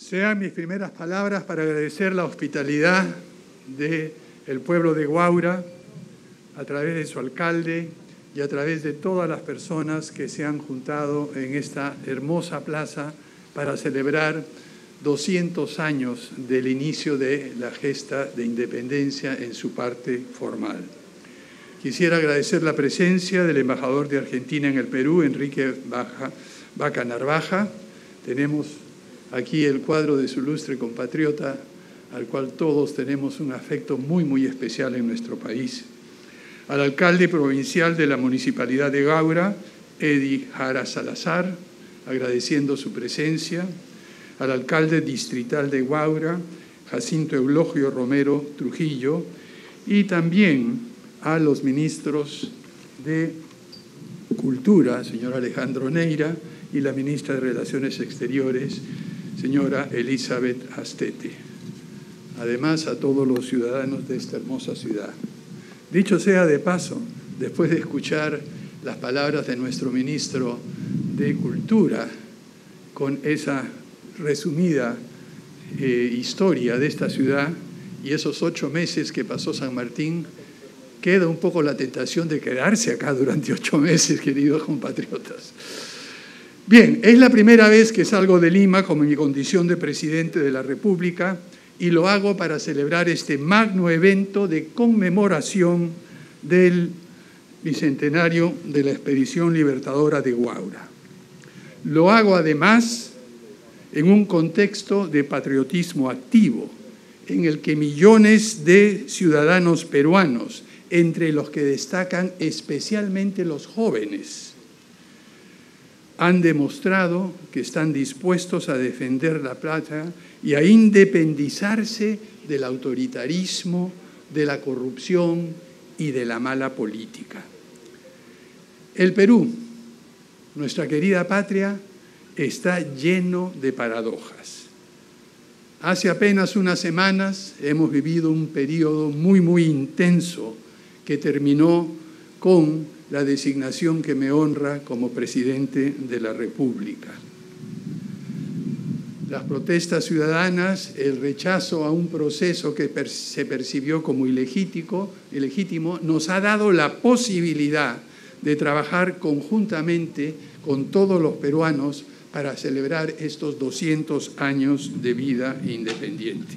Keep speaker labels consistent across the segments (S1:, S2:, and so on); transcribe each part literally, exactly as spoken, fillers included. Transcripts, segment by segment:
S1: Sean mis primeras palabras para agradecer la hospitalidad del pueblo de Huaura a través de su alcalde y a través de todas las personas que se han juntado en esta hermosa plaza para celebrar doscientos años del inicio de la gesta de independencia en su parte formal. Quisiera agradecer la presencia del embajador de Argentina en el Perú, Enrique Vaca Narvaja. Tenemos aquí el cuadro de su ilustre compatriota, al cual todos tenemos un afecto muy, muy especial en nuestro país. Al alcalde provincial de la Municipalidad de Huaura, Edi Jara Salazar, agradeciendo su presencia. Al alcalde distrital de Huaura, Jacinto Eulogio Romero Trujillo, y también a los ministros de Cultura, señor Alejandro Neira, y la ministra de Relaciones Exteriores, señora Elizabeth Astete. Además, a todos los ciudadanos de esta hermosa ciudad. Dicho sea de paso, después de escuchar las palabras de nuestro ministro de Cultura, con esa resumida eh, historia de esta ciudad y esos ocho meses que pasó San Martín, queda un poco la tentación de quedarse acá durante ocho meses, queridos compatriotas. Bien, es la primera vez que salgo de Lima como en mi condición de presidente de la República y lo hago para celebrar este magno evento de conmemoración del bicentenario de la Expedición Libertadora de Huaura. Lo hago además en un contexto de patriotismo activo, en el que millones de ciudadanos peruanos, entre los que destacan especialmente los jóvenes, han demostrado que están dispuestos a defender la patria y a independizarse del autoritarismo, de la corrupción y de la mala política. El Perú, nuestra querida patria, está lleno de paradojas. Hace apenas unas semanas hemos vivido un periodo muy, muy intenso que terminó con la designación que me honra como presidente de la República. Las protestas ciudadanas, el rechazo a un proceso que per- se percibió como ilegítimo, ilegítimo, nos ha dado la posibilidad de trabajar conjuntamente con todos los peruanos para celebrar estos doscientos años de vida independiente.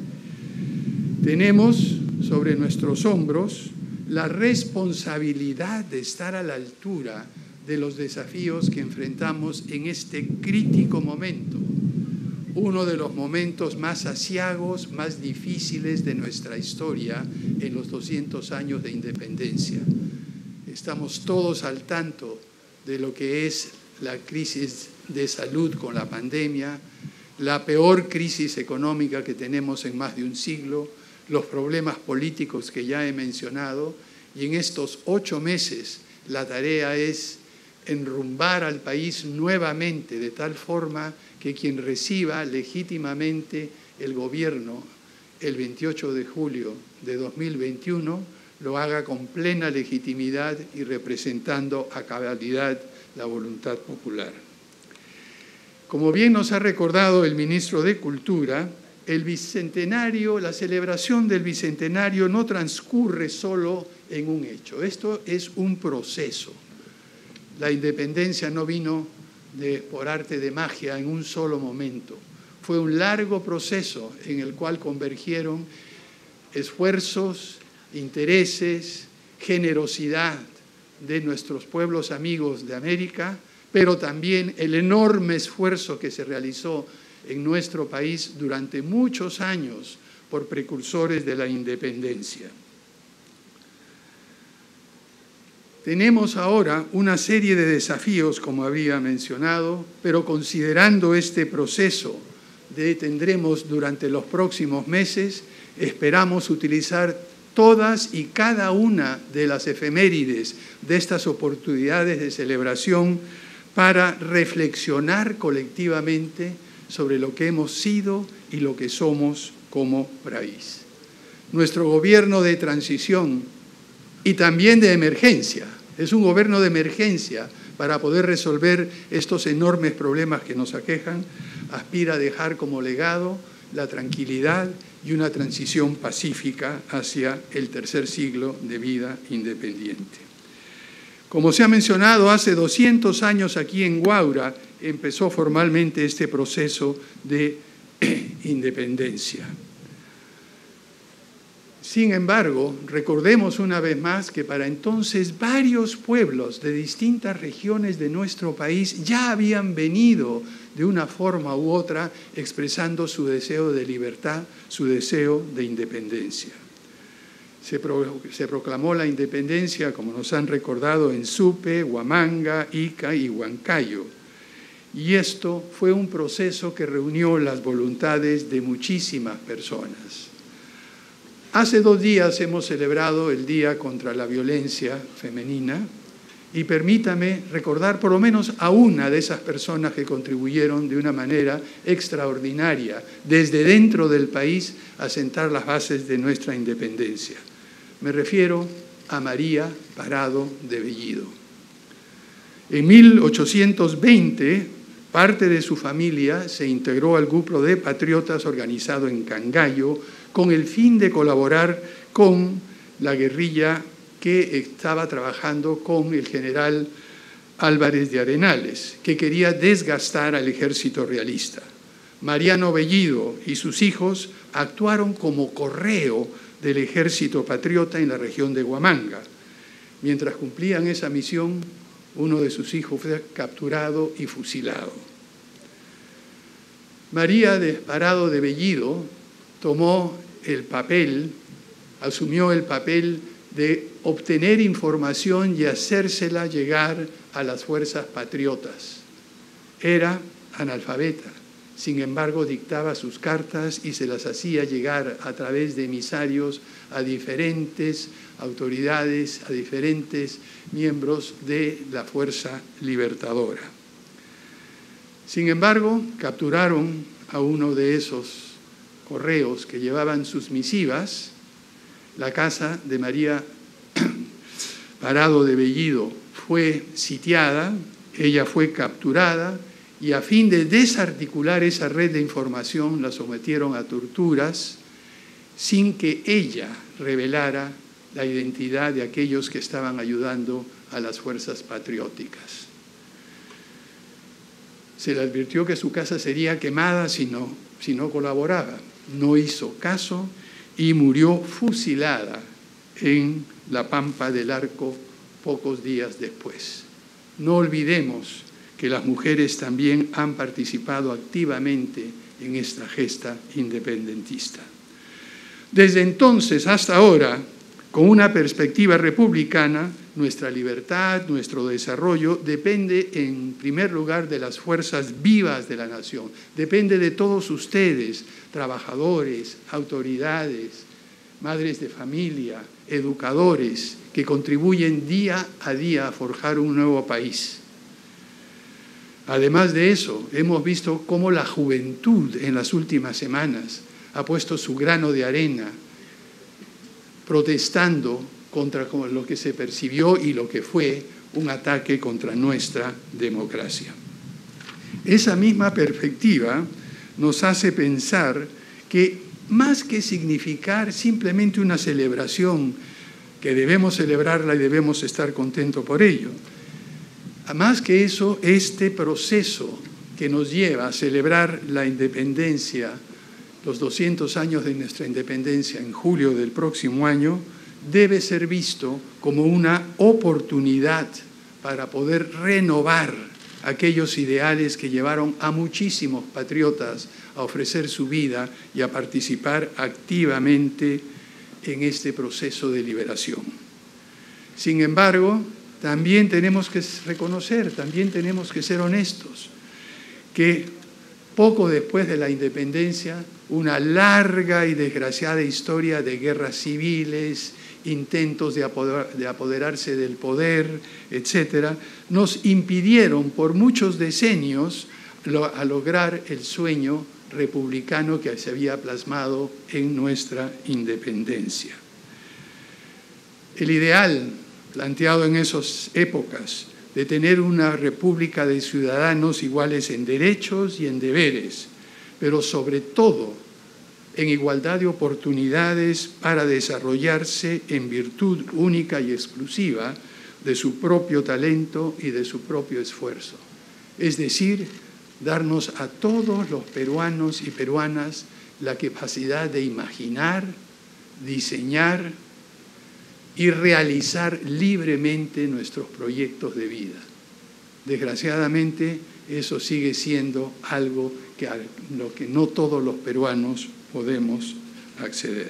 S1: Tenemos sobre nuestros hombros la responsabilidad de estar a la altura de los desafíos que enfrentamos en este crítico momento, uno de los momentos más aciagos, más difíciles de nuestra historia en los doscientos años de independencia. Estamos todos al tanto de lo que es la crisis de salud con la pandemia, la peor crisis económica que tenemos en más de un siglo, los problemas políticos que ya he mencionado, y en estos ocho meses la tarea es enrumbar al país nuevamente de tal forma que quien reciba legítimamente el gobierno el veintiocho de julio de dos mil veintiuno lo haga con plena legitimidad y representando a cabalidad la voluntad popular. Como bien nos ha recordado el ministro de Cultura, el bicentenario, la celebración del bicentenario no transcurre solo en un hecho. Esto es un proceso. La independencia no vino de, por arte de magia en un solo momento. Fue un largo proceso en el cual convergieron esfuerzos, intereses, generosidad de nuestros pueblos amigos de América, pero también el enorme esfuerzo que se realizó en nuestro país durante muchos años por precursores de la independencia. Tenemos ahora una serie de desafíos, como había mencionado, pero considerando este proceso que tendremos durante los próximos meses, esperamos utilizar todas y cada una de las efemérides de estas oportunidades de celebración para reflexionar colectivamente sobre lo que hemos sido y lo que somos como país. Nuestro gobierno de transición y también de emergencia, es un gobierno de emergencia para poder resolver estos enormes problemas que nos aquejan, aspira a dejar como legado la tranquilidad y una transición pacífica hacia el tercer siglo de vida independiente. Como se ha mencionado, hace doscientos años aquí en Huaura empezó formalmente este proceso de independencia. Sin embargo, recordemos una vez más que para entonces varios pueblos de distintas regiones de nuestro país ya habían venido de una forma u otra expresando su deseo de libertad, su deseo de independencia. Se, pro, se proclamó la independencia, como nos han recordado, en Supe, Huamanga, Ica y Huancayo. Y esto fue un proceso que reunió las voluntades de muchísimas personas. Hace dos días hemos celebrado el Día contra la Violencia Femenina y permítame recordar por lo menos a una de esas personas que contribuyeron de una manera extraordinaria desde dentro del país a sentar las bases de nuestra independencia. Me refiero a María Parado de Bellido. En mil ochocientos veinte, parte de su familia se integró al grupo de patriotas organizado en Cangallo con el fin de colaborar con la guerrilla que estaba trabajando con el general Álvarez de Arenales, que quería desgastar al ejército realista. Mariano Bellido y sus hijos actuaron como correo del ejército patriota en la región de Huamanga. Mientras cumplían esa misión, uno de sus hijos fue capturado y fusilado. María Parado de Bellido tomó el papel, asumió el papel de obtener información y hacérsela llegar a las fuerzas patriotas. Era analfabeta, sin embargo dictaba sus cartas y se las hacía llegar a través de emisarios a diferentes autoridades, a diferentes miembros de la Fuerza Libertadora. Sin embargo, capturaron a uno de esos correos que llevaban sus misivas. La casa de María Parado de Bellido fue sitiada, ella fue capturada y a fin de desarticular esa red de información la sometieron a torturas sin que ella revelara la identidad de aquellos que estaban ayudando a las fuerzas patrióticas. Se le advirtió que su casa sería quemada si no, si no colaboraba. No hizo caso y murió fusilada en la Pampa del Arco pocos días después. No olvidemos que las mujeres también han participado activamente en esta gesta independentista. Desde entonces hasta ahora, con una perspectiva republicana, nuestra libertad, nuestro desarrollo depende en primer lugar de las fuerzas vivas de la nación, depende de todos ustedes, trabajadores, autoridades, madres de familia, educadores, que contribuyen día a día a forjar un nuevo país. Además de eso, hemos visto cómo la juventud en las últimas semanas ha puesto su grano de arena, protestando contra lo que se percibió y lo que fue un ataque contra nuestra democracia. Esa misma perspectiva nos hace pensar que más que significar simplemente una celebración, que debemos celebrarla y debemos estar contentos por ello, más que eso, este proceso que nos lleva a celebrar la independencia, los doscientos años de nuestra independencia en julio del próximo año, debe ser visto como una oportunidad para poder renovar aquellos ideales que llevaron a muchísimos patriotas a ofrecer su vida y a participar activamente en este proceso de liberación. Sin embargo, también tenemos que reconocer, también tenemos que ser honestos, que poco después de la independencia, una larga y desgraciada historia de guerras civiles, intentos de, apoder, de apoderarse del poder, etcétera, nos impidieron por muchos decenios lo, a lograr el sueño republicano que se había plasmado en nuestra independencia. El ideal planteado en esas épocas de tener una república de ciudadanos iguales en derechos y en deberes, pero sobre todo en igualdad de oportunidades para desarrollarse en virtud única y exclusiva de su propio talento y de su propio esfuerzo. Es decir, darnos a todos los peruanos y peruanas la capacidad de imaginar, diseñar y realizar libremente nuestros proyectos de vida. Desgraciadamente, eso sigue siendo algo que a lo que no todos los peruanos podemos acceder.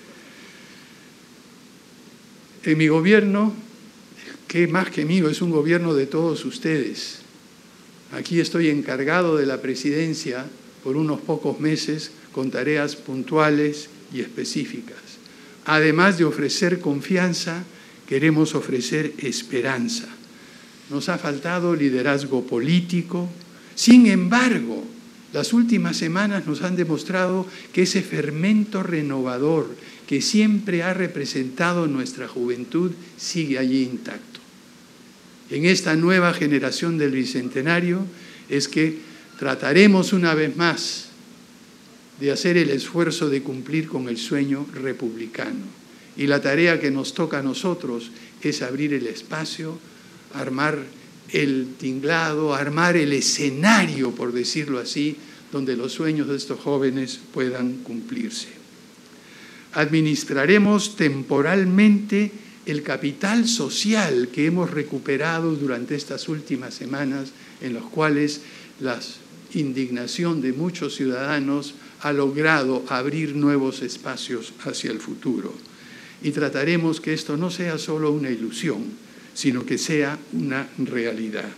S1: En mi gobierno, que más que mío, es un gobierno de todos ustedes. Aquí estoy encargado de la presidencia por unos pocos meses con tareas puntuales y específicas. Además de ofrecer confianza, queremos ofrecer esperanza. Nos ha faltado liderazgo político. Sin embargo, las últimas semanas nos han demostrado que ese fermento renovador que siempre ha representado nuestra juventud sigue allí intacto. En esta nueva generación del Bicentenario es que trataremos una vez más de hacer el esfuerzo de cumplir con el sueño republicano. Y la tarea que nos toca a nosotros es abrir el espacio, armar el tinglado, armar el escenario, por decirlo así, donde los sueños de estos jóvenes puedan cumplirse. Administraremos temporalmente el capital social que hemos recuperado durante estas últimas semanas, en los cuales la indignación de muchos ciudadanos ha logrado abrir nuevos espacios hacia el futuro. Y trataremos que esto no sea solo una ilusión, sino que sea una realidad.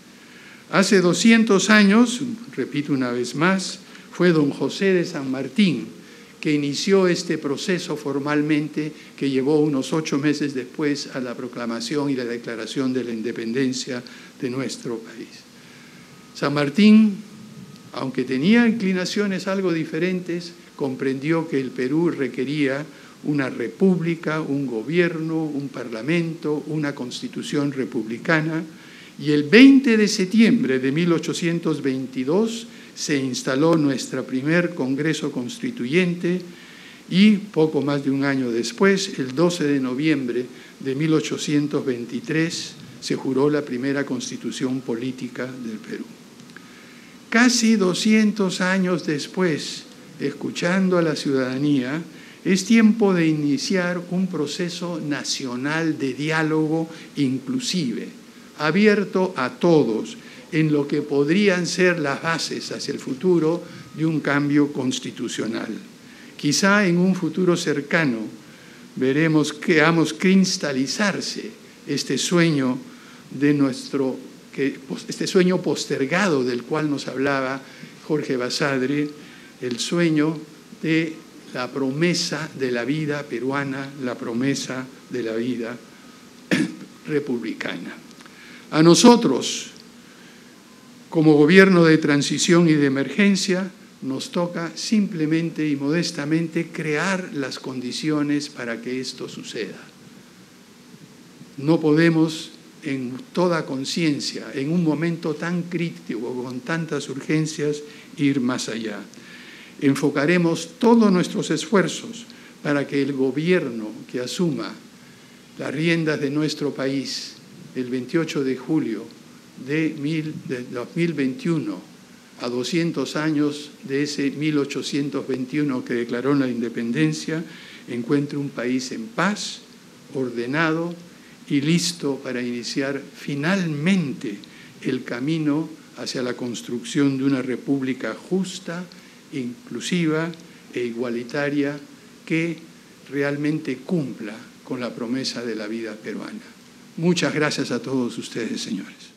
S1: Hace doscientos años, repito una vez más, fue don José de San Martín que inició este proceso formalmente, que llevó unos ocho meses después a la proclamación y la declaración de la independencia de nuestro país. San Martín, aunque tenía inclinaciones algo diferentes, comprendió que el Perú requería una república, un gobierno, un parlamento, una constitución republicana, y el veinte de septiembre de mil ochocientos veintidós se instaló nuestro primer Congreso Constituyente y poco más de un año después, el doce de noviembre de mil ochocientos veintitrés, se juró la primera Constitución política del Perú. Casi doscientos años después, escuchando a la ciudadanía, es tiempo de iniciar un proceso nacional de diálogo inclusive, abierto a todos, en lo que podrían ser las bases hacia el futuro de un cambio constitucional. Quizá en un futuro cercano veremos que veamos cristalizarse este sueño de nuestro, que, este sueño postergado del cual nos hablaba Jorge Basadre, el sueño de la promesa de la vida peruana, la promesa de la vida republicana. A nosotros, como gobierno de transición y de emergencia, nos toca simplemente y modestamente crear las condiciones para que esto suceda. No podemos, en toda conciencia, en un momento tan crítico, con tantas urgencias, ir más allá. Enfocaremos todos nuestros esfuerzos para que el gobierno que asuma las riendas de nuestro país el veintiocho de julio de dos mil veintiuno, a doscientos años de ese mil ochocientos veintiuno que declaró la independencia, encuentre un país en paz, ordenado y listo para iniciar finalmente el camino hacia la construcción de una república justa, inclusiva e igualitaria que realmente cumpla con la promesa de la vida peruana. Muchas gracias a todos ustedes, señores.